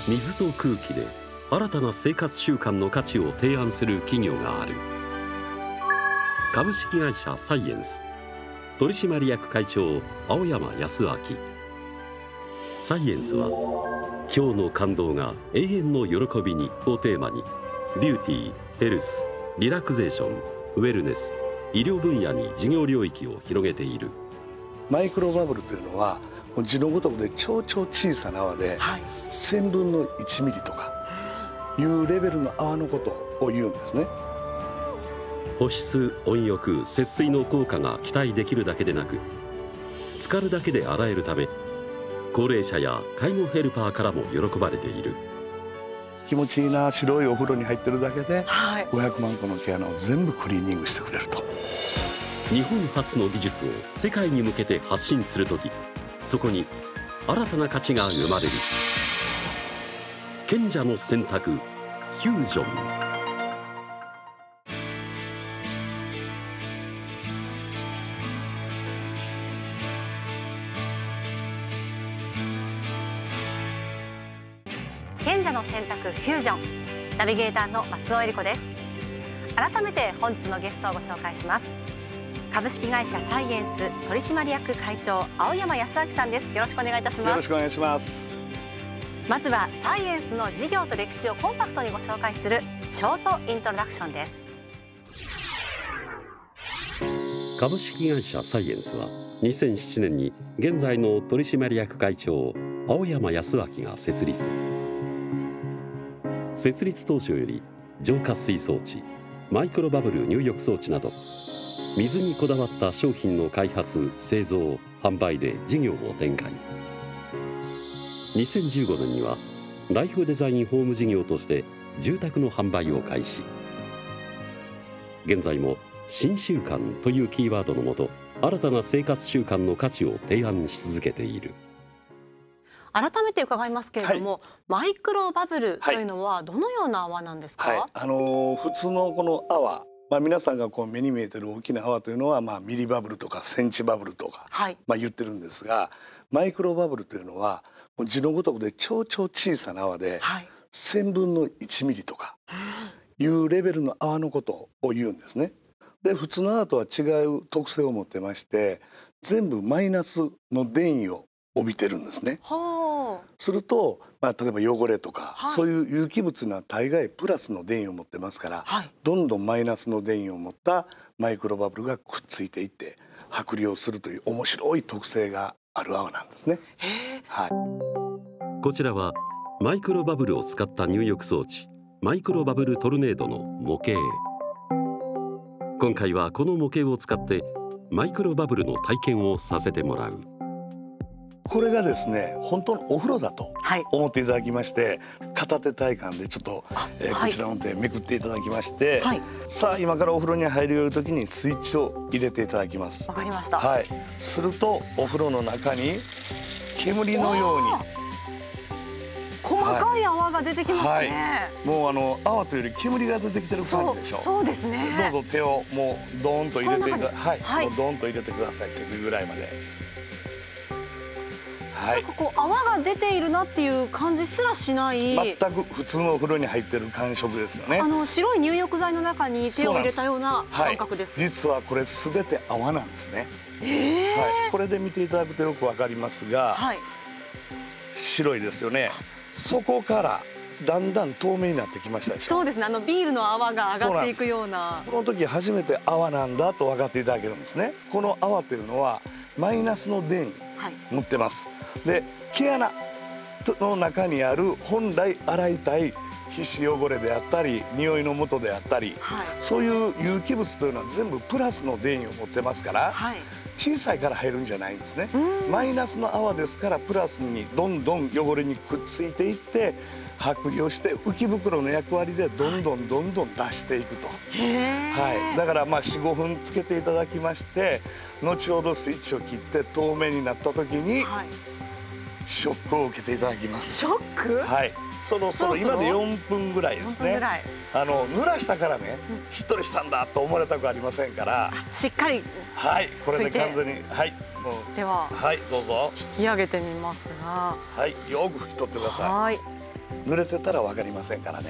水と空気で新たな生活習慣の価値を提案する企業がある。株式会社サイエンス取締役会長青山康明。サイエンスは今日の感動が永遠の喜びにをテーマにビューティー、ヘルス、リラクゼーション、ウェルネス、医療分野に事業領域を広げている。 マイクロバブルというのは字のごとくで超小さな泡で、1000分の1ミリとかいうレベルの泡のことを言うんですね。 保湿、温浴、節水の効果が期待できるだけでなく、浸かるだけで洗えるため高齢者や介護ヘルパーからも喜ばれている。 気持ちいいな、白いお風呂に入ってるだけで500万個の毛穴を全部クリーニングしてくれると。 日本初の技術を世界に向けて発信するとき、そこに新たな価値が生まれる。賢者の選択、フュージョン。 賢者の選択フュージョン、ナビゲーターの松尾恵理子です。改めて本日のゲストをご紹介します。株式会社サイエンス取締役会長青山康明さんです。よろしくお願いいたします。 よろしくお願いします。 まずはサイエンスの事業と歴史をコンパクトにご紹介するショートイントロダクションです。 株式会社サイエンスは2007年に現在の取締役会長青山康明が設立。設立当初より浄化水装置、マイクロバブル入浴装置など水にこだわった商品の開発、製造、販売で事業を展開。2015年にはライフデザインホーム事業として住宅の販売を開始。現在も新習慣というキーワードのもと、新たな生活習慣の価値を提案し続けている。 改めて伺いますけれども、マイクロバブルというのはどのような泡なんですか？ 普通のこの泡、皆さんが目に見えてる大きな泡というのは、ミリバブルとかセンチバブルとか、言ってるんですが、マイクロバブルというのは字のごとくで超小さな泡で、1000分の1ミリとかいうレベルの泡のことを言うんですね。で、普通の泡とは違う特性を持ってまして、全部マイナスの電位を帯びてるんですね。すると、例えば汚れとか、そういう有機物には大概プラスの電位を持ってますから、どんどんマイナスの電位を持ったマイクロバブルがくっついていって剥離をするという面白い特性がある泡なんですね。 こちらはマイクロバブルを使った入浴装置、マイクロバブルトルネードの模型。今回はこの模型を使ってマイクロバブルの体験をさせてもらう。 これがですね、本当のお風呂だと思っていただきまして、片手体感でちょっと、こちらの手めくっていただきまして、さあ今からお風呂に入るよう時にスイッチを入れていただきます。 わかりました。 するとお風呂の中に煙のように細かい泡が出てきますね。 もう泡というより煙が出てきてる感じでしょう。 そうですね。 どうぞ手をもうドーンと入れてもうドーンと入れてください。手首ぐらいまで。 なんか泡が出ているなっていう感じすらしない。 全く普通のお風呂に入ってる感触ですよね。 白い入浴剤の中に手を入れたような感覚です。 実はこれすべて泡なんですね。これで見ていただくとよくわかりますが、白いですよね。そこからだんだん透明になってきましたでしょ。 そうですね。ビールの泡が上がっていくような。 この時初めて泡なんだと分かっていただけるんですね。この泡というのはマイナスの電位持ってます。で、毛穴の中にある本来洗いたい皮脂汚れであったり匂いの元であったり、そういう有機物というのは全部プラスの電位を持ってますから、小さいから入るんじゃないんですね。マイナスの泡ですからプラスにどんどん汚れにくっついていって剥離をして浮き袋の役割でどんどん出していくと。だから4、5分つけていただきまして、後ほどスイッチを切って透明になった時にショックを受けていただきます。 ショック？ はい。そろそろ今で4分ぐらいですね。濡らしたからね、しっとりしたんだと思われたくありませんから。 しっかり。 はい、これで完全に、はい、もう。 では、 はい、どうぞ。 引き上げてみますが。 はい、よく拭き取ってください。はい。濡れてたらわかりませんからね。はい。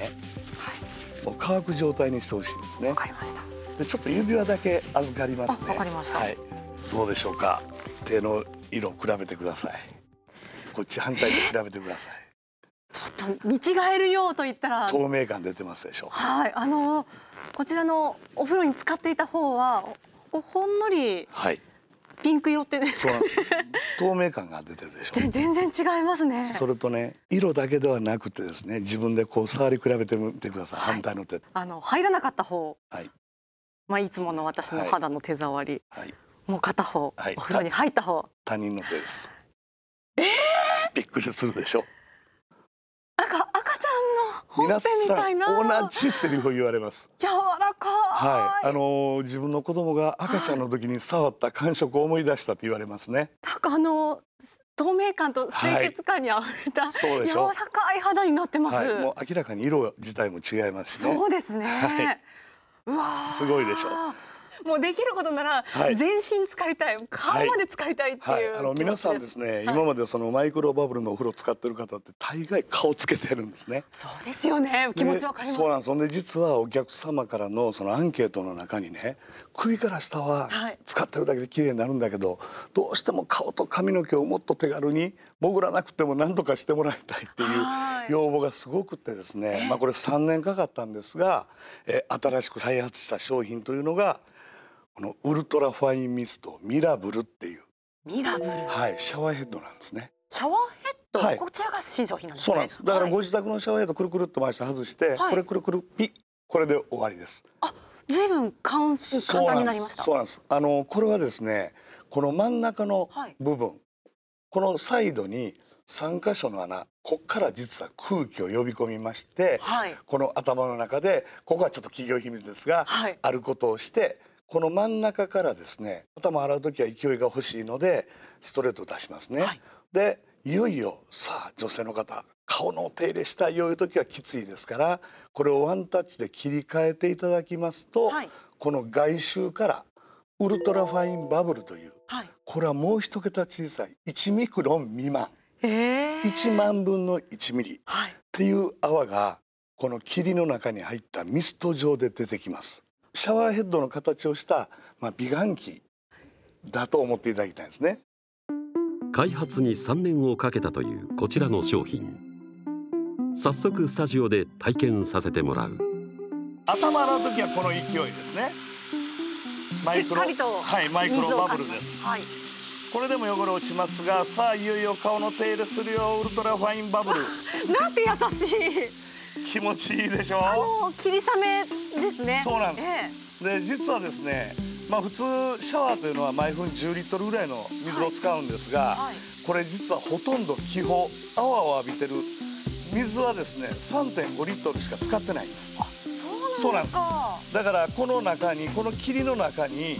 もう乾く状態にしてほしいんですね。 わかりました。 で、ちょっと指輪だけ預かりますね。 わかりました。 はい。どうでしょうか。手の色比べてください。こっち反対で比べてください。 ちょっと見違えるようと言ったら透明感出てますでしょう。 はい、こちらのお風呂に使っていた方はほんのりピンク色ってね、 そうなんですよ。透明感が出てるでしょう。 全然違いますね。 それとね、色だけではなくてですね、自分でこう触り比べてみてください。反対の手。 入らなかった方、 はい、 まあいつもの私の肌の手触り、 はい、 もう片方、お風呂に入った方、 他人の手です。びっくりするでしょ。 赤ちゃんのほっぺみたいな。 皆さん同じセリフを言われます。 柔らかい。 はい、自分の子供が赤ちゃんの時に触った感触を思い出したと言われますね。 なんか透明感と清潔感にあふれた、柔らかい肌になってます。 もう明らかに色自体も違いますしね。 そうですね。うわ、 すごいでしょ。 もうできることなら全身浸かりたい、顔まで浸かりたいっていう。 皆さんですね、今までそのマイクロバブルのお風呂使ってる方って大概顔つけてるんですね。 そうですよね。気持ちわかります。 そうなんです。で実はお客様からのそのアンケートの中にね、首から下は使ってるだけで綺麗になるんだけど、どうしても顔と髪の毛をもっと手軽に潜らなくても何とかしてもらいたいっていう要望がすごくってですね、これ3年かかったんですが、新しく開発した商品というのがこのウルトラファインミストミラブルっていう、 ミラブル、 はい、シャワーヘッドなんですね。 シャワーヘッド、はい、こちらが新商品なんですね。 そうなんです。だからご自宅のシャワーヘッドくるくるっと回して外して、これくるくるピッ、これで終わりです。 あ、ずいぶん簡単になりました。 そうなんです。これはですね、この真ん中の部分、このサイドに3箇所の穴、こっから実は空気を呼び込みまして、この頭の中で、ここはちょっと企業秘密ですが、あることをしてこの真ん中からですね、頭洗う時は勢いが欲しいのでストレートを出しますね。でいよいよさあ女性の方、顔のお手入れしたいよいう時はきついですから、これをワンタッチで切り替えていただきますと、この外周からウルトラファインバブルという、これはもう一桁小さい1ミクロン未満、1万分の1ミリっていう泡がこの霧の中に入ったミスト状で出てきます。シャワーヘッドの形をした美顔器だと思っていただきたいんですね。 開発に3年をかけたというこちらの商品、早速スタジオで体験させてもらう。 頭洗う時はこの勢いですね。 しっかりとマイクロバブルです。これでも汚れ落ちますが、さあいよいよ顔の手入れするよ、ウルトラファインバブル。 なんて優しい。 気持ちいいでしょ。 霧雨ですね。 そうなんです。で実はですね、普通シャワーというのは毎分10リットルぐらいの水を使うんですが、これ実はほとんど気泡、泡を浴びてる水はですね 3.5 リットルしか使ってないんです。そうなんです。だからこの中に、この霧の中に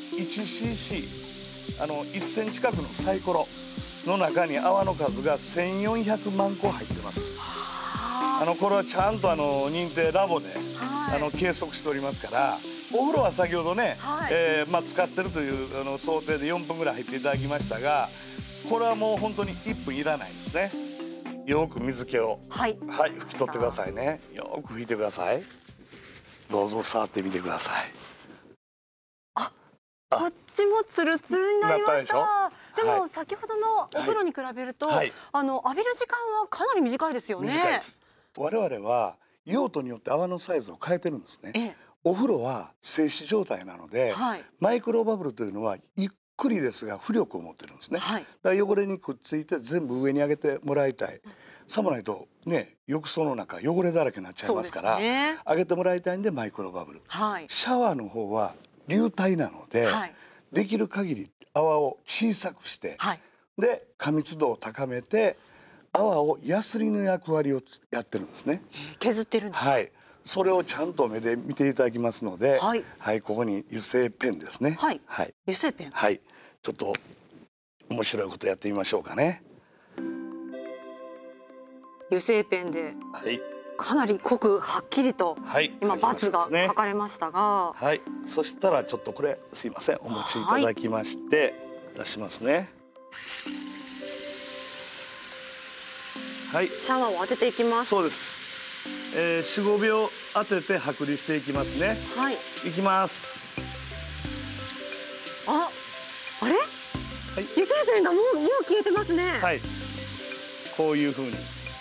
1cc、1センチ角のサイコロの中に泡の数が1400万個入ってます。これはちゃんと認定ラボで計測しておりますから、お風呂は先ほどね、使ってるという想定で4分ぐらい入っていただきましたが、これはもう本当に1分いらないんですね。よく水気を拭き取ってくださいね。よく拭いてください。どうぞ触ってみてください。 こっちもツルツルになりました。でも先ほどのお風呂に比べると浴びる時間はかなり短いですよね。 短いです。我々は用途によって泡のサイズを変えてるんですね。お風呂は静止状態なので、マイクロバブルというのはゆっくりですが浮力を持ってるんですね。だから汚れにくっついて全部上に上げてもらいたい。さもないとね、浴槽の中汚れだらけになっちゃいますから、上げてもらいたいんでマイクロバブル。シャワーの方は流体なので、できる限り泡を小さくして、で過密度を高めて泡をヤスリの役割をやってるんですね。 削ってるんですか。 それをちゃんと目で見ていただきますので、ここに油性ペンですね。 油性ペン。 ちょっと面白いことやってみましょうかね。 油性ペンでかなり濃くはっきりと今×が書かれましたが、 はい、そしたらちょっとこれすいませんお持ちいただきまして、出しますね。はい、 シャワーを当てていきます。 そうです。4、5秒当てて剥離していきますね。はい。いきます。 あれ？はい、油性ペンがもう消えてますね。 はい。こういう風に。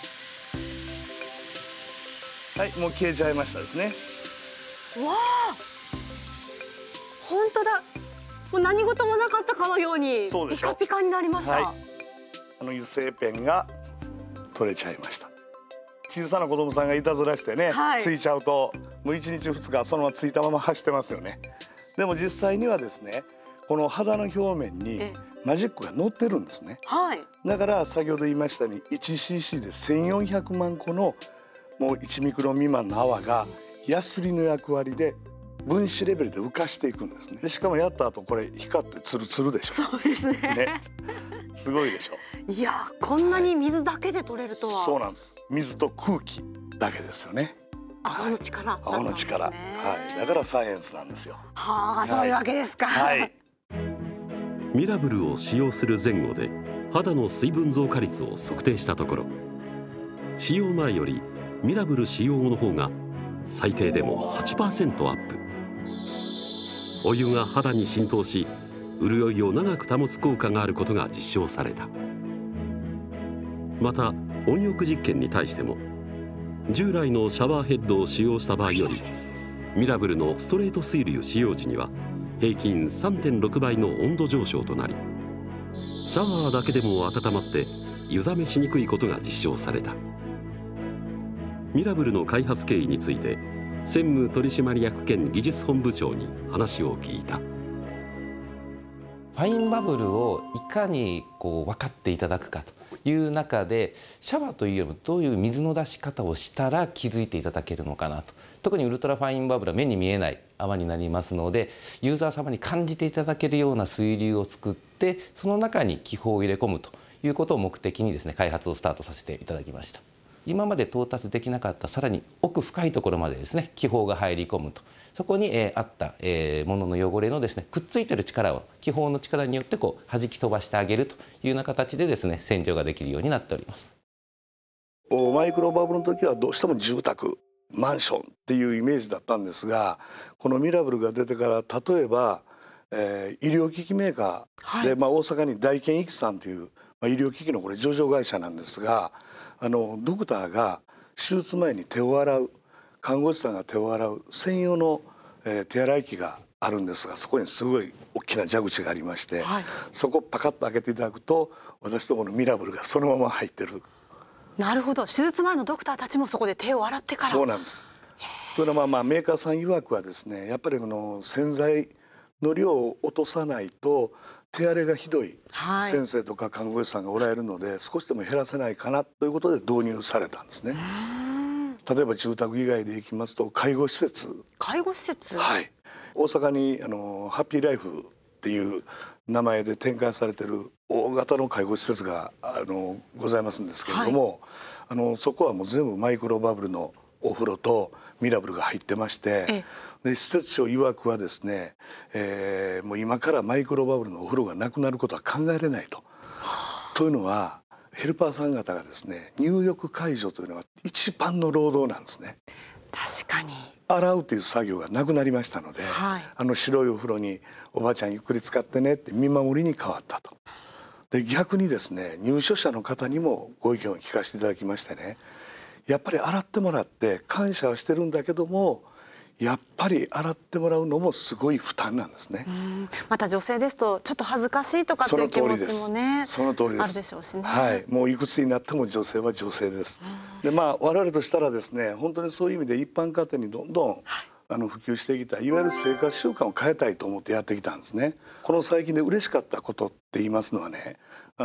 はい、もう消えちゃいましたですね。 わあ、本当だ。もう何事もなかったかのようにピカピカになりました。はい、 油性ペンが取れちゃいました。小さな子供さんがいたずらしてね、ついちゃうともう1日2日そのままついたまま走ってますよね。でも実際にはですね、この肌の表面にマジックが乗ってるんですね。だから先ほど言いましたように 1cc で1400万個のもう1ミクロン未満の泡がヤスリの役割で分子レベルで浮かしていくんですね。でしかもやった後これ光ってツルツルでしょ。 そうですね。 すごいでしょ。 いや、こんなに水だけで取れるとは。 そうなんです。水と空気だけですよね。 泡の力。 泡の力。はい。だからサイエンスなんですよ。 はあ、そういうわけですか。 はい。 ミラブルを使用する前後で肌の水分増加率を測定したところ、使用前よりミラブル使用後の方が最低でも 8% アップ。お湯が肌に浸透し潤いを長く保つ効果があることが実証された。また温浴実験に対しても従来のシャワーヘッドを使用した場合よりミラブルのストレート水流使用時には平均 3.6 倍の温度上昇となり、シャワーだけでも温まって湯冷めしにくいことが実証された。ミラブルの開発経緯について専務取締役兼技術本部長に話を聞いた。 ファインバブルをいかに分かっていただくかという中で、シャワーというよりもどういう水の出し方をしたら気づいていただけるのかなと。特にウルトラファインバブルは目に見えない泡になりますので、ユーザー様に感じていただけるような水流を作って、その中に気泡を入れ込むということを目的にですね、開発をスタートさせていただきました。今まで到達できなかったさらに奥深いところまでですね、気泡が入り込むと。そこにあったものの汚れのですね、くっついてる力を気泡の力によって弾き飛ばしてあげるというような形でですね、洗浄ができるようになっております。 マイクロバブルの時はどうしても住宅マンションっていうイメージだったんですが、このミラブルが出てから例えば、医療機器メーカーで、大阪に大健育さんという、医療機器のこれ上場会社なんですが、ドクターが手術前に手を洗う、看護師さんが手を洗う専用の、手洗い機があるんですが、そこにすごい大きな蛇口がありまして、そこをパカッと開けていただくと私どものミラブルがそのまま入ってる。 なるほど。手術前のドクターたちもそこで手を洗ってから。 そうなんです。というのはメーカーさん曰くはですね、やっぱり洗剤の量を落とさないと手荒れがひどい先生とか看護師さんがおられるので、少しでも減らせないかなということで導入されたんですね。例えば住宅以外でいきますと介護施設。 介護施設。 はい。大阪にハッピーライフっていう名前で展開されてる大型の介護施設がございますんですけれども、そこはもう全部マイクロバブルのお風呂とミラブルが入ってまして、で施設長曰くはですね、もう今からマイクロバブルのお風呂がなくなることは考えれないと。というのはヘルパーさん方がですね、入浴介助というのが一番の労働なんですね。 確かに。 洗うという作業がなくなりましたので、白いお風呂におばあちゃんゆっくり使ってねって見守りに変わったと。で逆にですね、入所者の方にもご意見を聞かせていただきましてね、やっぱり洗ってもらって感謝はしてるんだけども、やっぱり洗ってもらうのもすごい負担なんですね。 また女性ですとちょっと恥ずかしいとかっていう気持ちもね、 その通りです。 あるでしょうしね。 はい、もういくつになっても女性は女性です。で我々としたらですね、本当にそういう意味で一般家庭にどんどん普及してきたいわゆる生活習慣を変えたいと思ってやってきたんですね。この最近で嬉しかったことって言いますのはね、我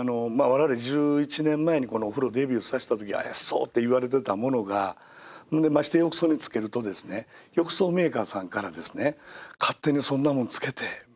々11年前にこのお風呂デビューさせた時、怪しそうって言われてたものが、でまして浴槽につけるとですね、浴槽メーカーさんからですね、勝手にそんなもんつけて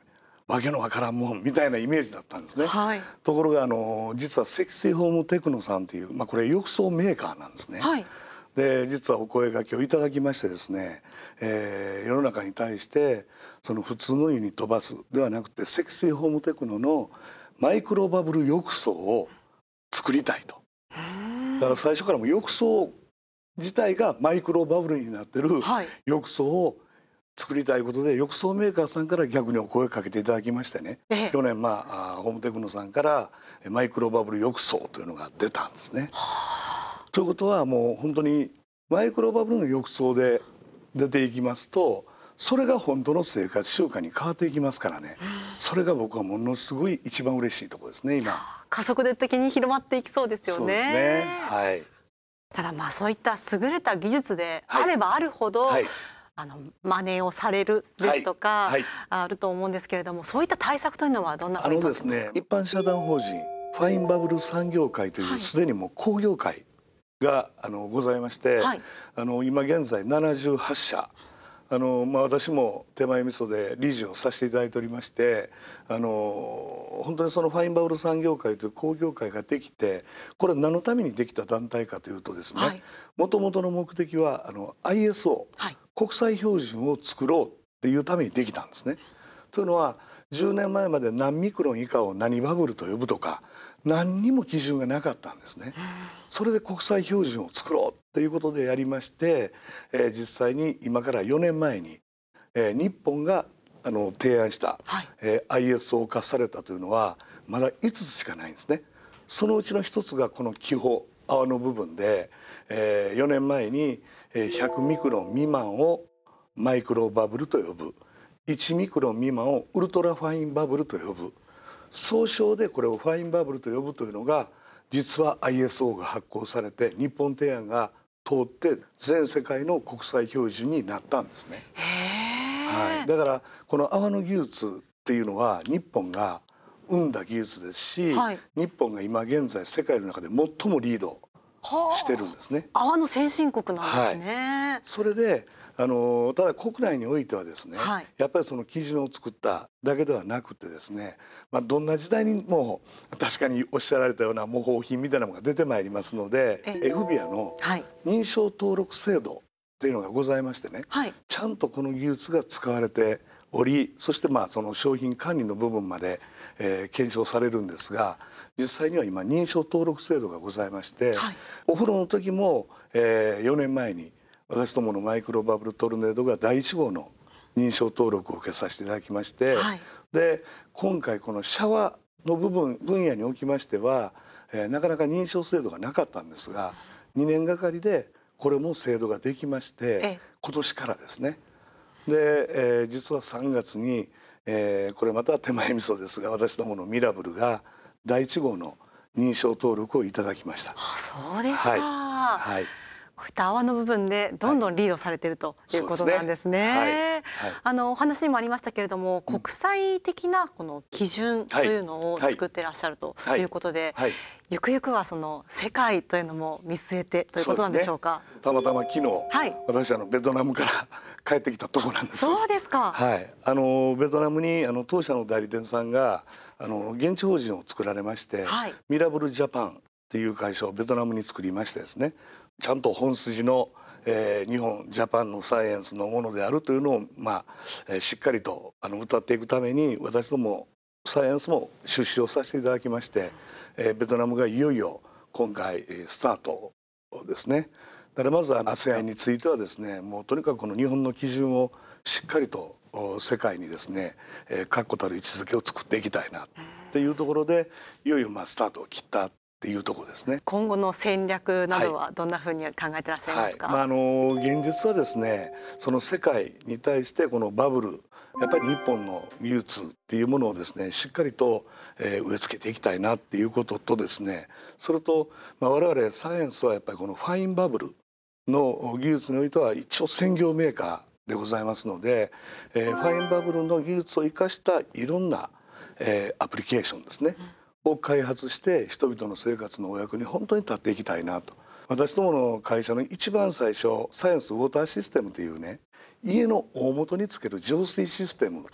わけのわからんもんみたいなイメージだったんですね。 はい、 ところが実は積水ホームテクノさんという、これ浴槽メーカーなんですね。 はい、 で実はお声掛けをいただきましてですね、世の中に対してその普通の湯に飛ばすではなくて積水ホームテクノのマイクロバブル浴槽を作りたいと。だから最初からも浴槽自体がマイクロバブルになってる浴槽を作りたいことで、浴槽メーカーさんから逆にお声かけていただきましてね、去年ホームテクノさんからマイクロバブル浴槽というのが出たんですね。ということはもう本当にマイクロバブルの浴槽で出ていきますと、それが本当の生活習慣に変わっていきますからね、それが僕はものすごい一番嬉しいところですね。今加速度的に広まっていきそうですよね。 そうですね、はい、 ただそういった優れた技術であればあるほど、はい、真似をされるですとか、はいはい、あると思うんですけれども、そういった対策というのはどんなふうに取ってますか？ 一般社団法人ファインバブル産業会というすでにもう工業会がございまして、はい、今現在78社私も手前味噌で理事をさせていただいておりまして、本当にそのファインバブル産業会という工業会ができて、これは何のためにできた団体かというとですね、もともとの目的はISO、はい、国際標準を作ろうっていうためにできたんですね。というのは10年前まで何ミクロン以下を何バブルと呼ぶとか何にも基準がなかったんですね。それで国際標準を作ろうということでやりまして、実際に今から4年前に、日本が提案した、はい、ISO 化されたというのはまだ5つしかないんですね。そのうちの1つがこの気泡泡の部分で、4年前に100ミクロン未満をマイクロバブルと呼ぶ、1ミクロン未満をウルトラファインバブルと呼ぶ、総称でこれをファインバブルと呼ぶというのが実は ISO が発行されて日本提案が通って全世界の国際標準になったんですね。はい、だからこの泡の技術っていうのは日本が生んだ技術ですし、はい、日本が今現在世界の中で最もリードしてるんですね。 泡の先進国なんですね。はい、 それでただ国内においてはですね、はい、やっぱりその基準を作っただけではなくてですね、どんな時代にも確かにおっしゃられたような模倣品みたいなものが出てまいりますので、FBIA の認証登録制度っていうのがございましてね、はい、ちゃんとこの技術が使われており、そしてその商品管理の部分まで、検証されるんですが、実際には今認証登録制度がございまして、はい、お風呂の時も、4年前に私どものマイクロバブルトルネードが第1号の認証登録を受けさせていただきまして、はい、で今回このシャワーの分野におきましては、なかなか認証制度がなかったんですが、2年がかりでこれも制度ができまして、今年からですね。で、実は3月に、これまた手前味噌ですが、私どものミラブルが第1号の認証登録をいただきました。 そうですか。はい、はい、こういった泡の部分でどんどんリードされているということなんですね。お話にもありましたけれども、国際的なこの基準というのを作っていらっしゃるということで、ゆくゆくはその世界というのも見据えてということなんでしょうか。 たまたま昨日、私ベトナムから帰ってきたところなんです。 そうですか。 はい、ベトナムに当社の代理店さんが現地法人を作られまして、ミラブルジャパンっていう会社をベトナムに作りましてですね、ちゃんと本筋の日本ジャパンのサイエンスのものであるというのを、しっかりと謳っていくために、私どもサイエンスも出資をさせていただきまして、ベトナムがいよいよ今回スタートですね。だからまずは ASEAN についてはですね、もうとにかくこの日本の基準をしっかりと世界にですね確固たる位置づけを作っていきたいなっていうところで、いよいよスタートを切ったっていうところですね。 今後の戦略などはどんなふうに考えてらっしゃいますか？ 現実はですね、その世界に対してこのバブル、やっぱり日本の技術っていうものをですねしっかりと植え付けていきたいなっていうこととですね、それと我々サイエンスはやっぱりこのファインバブルの技術においては一応専業メーカーでございますので、ファインバブルの技術を生かしたいろんなアプリケーションですね、を開発して人々の生活のお役に本当に立っていきたいなと。私どもの会社の一番最初、サイエンスウォーターシステムというね、家の大元につける浄水システム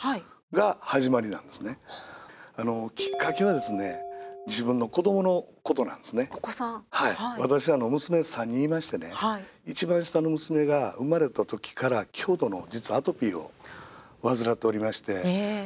が始まりなんですね。きっかけはですね、自分の子供のことなんですね。 お子さん。 はい。 はい、 私娘3人いましてね、はい、一番下の娘が生まれた時から強度の実はアトピーを患っておりまして、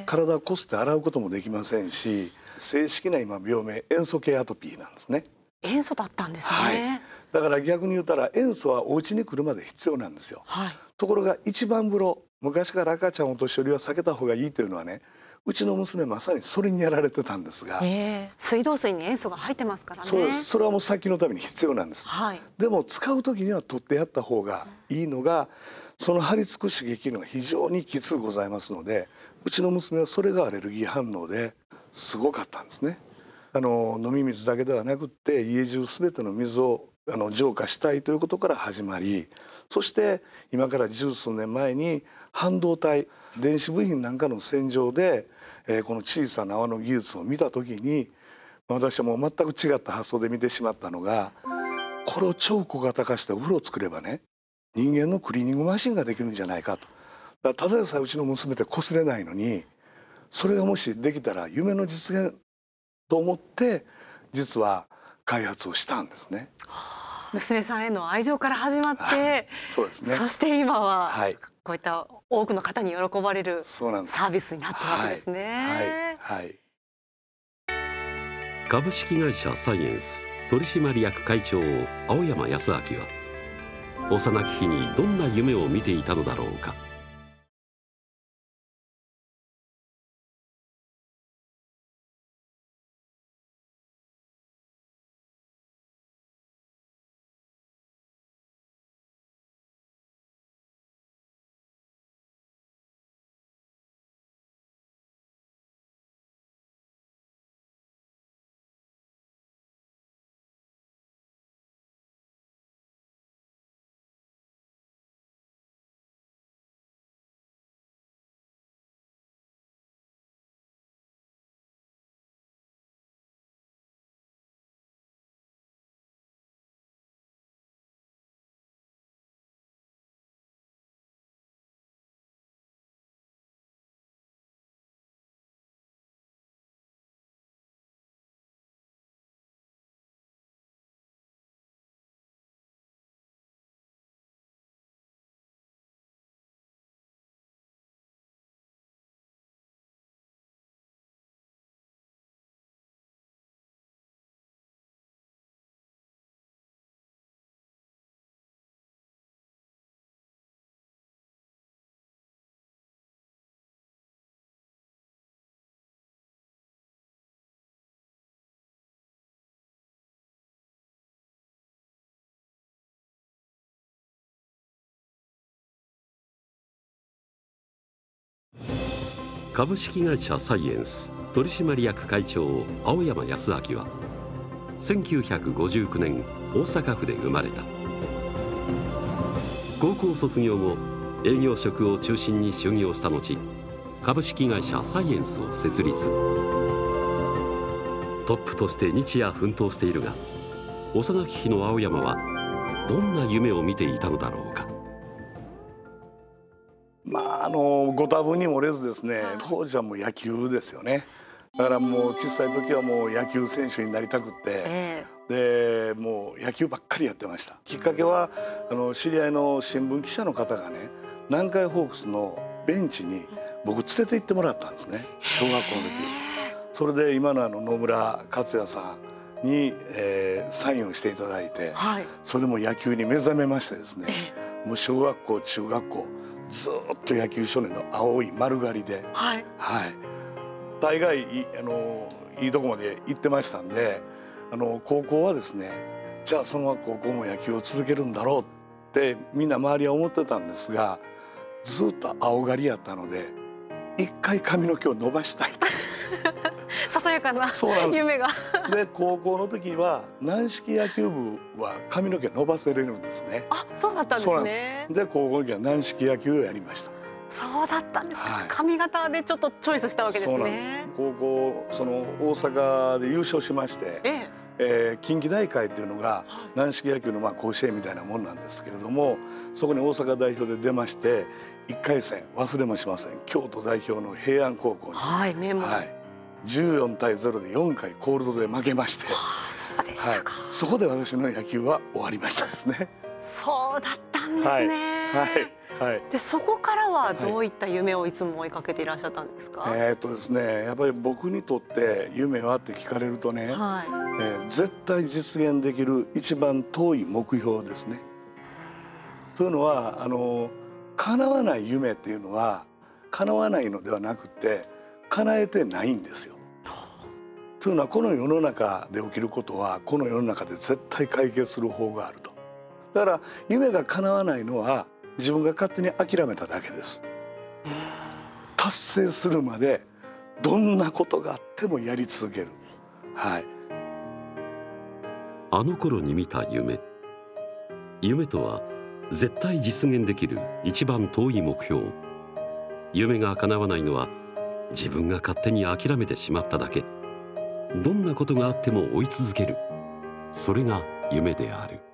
体をこすって洗うこともできませんし、正式な今病名塩素系アトピーなんですね。 塩素だったんですね。 はい、だから逆に言ったら塩素はお家に来るまで必要なんですよ。はい、ところが一番風呂、昔から赤ちゃんお年寄りは避けた方がいいというのはね、うちの娘まさにそれにやられてたんですが、 水道水に塩素が入ってますからね。 そうです。それはもう殺菌のために必要なんです。はい、でも使う時には取ってやった方がいいのが、その張り付く刺激が非常にきつくございますので、うちの娘はそれがアレルギー反応ですごかったんですね。飲み水だけではなくって家中すべての水を浄化したいということから始まり、そして今から十数年前に半導体電子部品なんかの洗浄で、この小さな泡の技術を見た時に、私はもう全く違った発想で見てしまったのが、これを超小型化してお風呂を作ればね、人間のクリーニングマシンができるんじゃないかと。だからただでさえうちの娘ってこすれないのに、それがもしできたら夢の実現と思って実は開発をしたんですね。 娘さんへの愛情から始まって、 そうですね。 そして今はこういった多くの方に喜ばれるサービスになったわけですね。 はい。 株式会社サイエンス取締役会長青山康明は幼き日にどんな夢を見ていたのだろうか。株式会社サイエンス取締役会長青山康明は1959年大阪府で生まれた。高校卒業後営業職を中心に就業した後、株式会社サイエンスを設立。トップとして日夜奮闘しているが、幼き日の青山はどんな夢を見ていたのだろうか。 ご多分に漏れずですね、当時はもう野球ですよね。だからもう小さい時はもう野球選手になりたくって、でもう野球ばっかりやってました。きっかけは知り合いの新聞記者の方がね、南海ホークスのベンチに僕連れて行ってもらったんですね、小学校の時。それで今の野村克也さんに、サインをしていただいて、それでも野球に目覚めましてですね、もう小学校中学校ずっと野球少年の青い丸刈りで、大概いいとこまで行ってましたんで、高校はですね、じゃあその高校も野球を続けるんだろうってみんな周りは思ってたんですが、ずっと青刈りやったので一回髪の毛を伸ばしたいとささやかな夢がで高校の時は軟式野球部は髪の毛伸ばせれるんですね。 あ、そうだったんですね。 で高校の時は軟式野球をやりました。 そうだったんですか。髪型でちょっとチョイスしたわけですね。 高校大阪で優勝しまして、 近畿大会っていうのが軟式野球の甲子園みたいなもんなんですけれども、そこに大阪代表で出まして、1回戦忘れもしません、京都代表の平安高校に、14対0で4回コールドで負けまして、 そうでしたか。 そこで私の野球は終わりましたですね。 そうだったんですね。でそこからはどういった夢をいつも追いかけていらっしゃったんですか？ ですね、やっぱり僕にとって夢はって聞かれるとね、絶対実現できる一番遠い目標ですね。というのは叶わない夢っていうのは叶わないのではなくて叶えてないんですよ。というのはこの世の中で起きることはこの世の中で絶対解決する方があると。だから夢が叶わないのは自分が勝手に諦めただけです。達成するまでどんなことがあってもやり続ける。 あの頃に見た夢。夢とは絶対実現できる一番遠い目標。夢が叶わないのは自分が勝手に諦めてしまっただけ。どんなことがあっても追い続ける。それが夢である。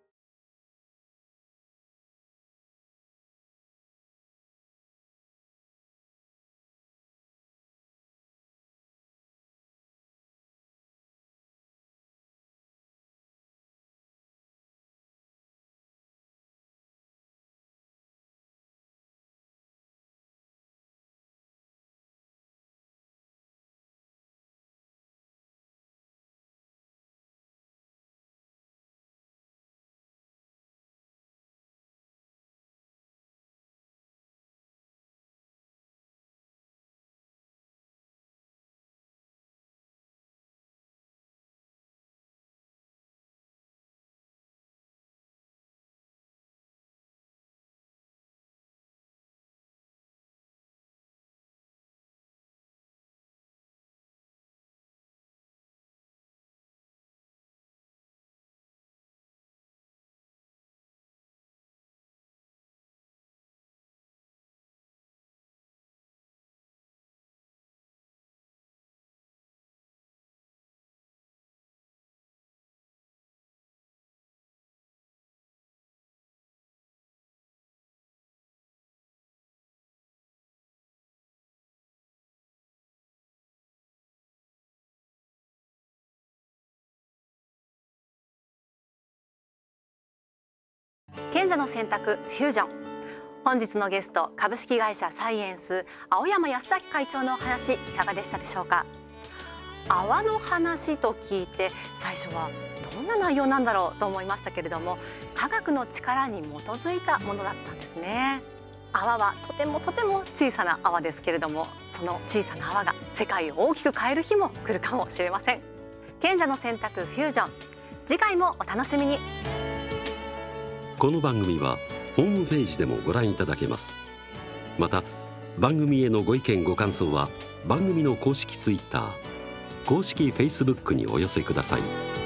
賢者の選択フュージョン。本日のゲスト、株式会社サイエンス青山康明会長のお話いかがでしたでしょうか？泡の話と聞いて最初はどんな内容なんだろうと思いましたけれども、科学の力に基づいたものだったんですね。泡はとても小さな泡ですけれども、その小さな泡が世界を大きく変える日も来るかもしれません。賢者の選択フュージョン、次回もお楽しみに。 この番組はホームページでもご覧いただけます。また番組へのご意見ご感想は番組の公式 Twitter、公式 Facebook にお寄せください。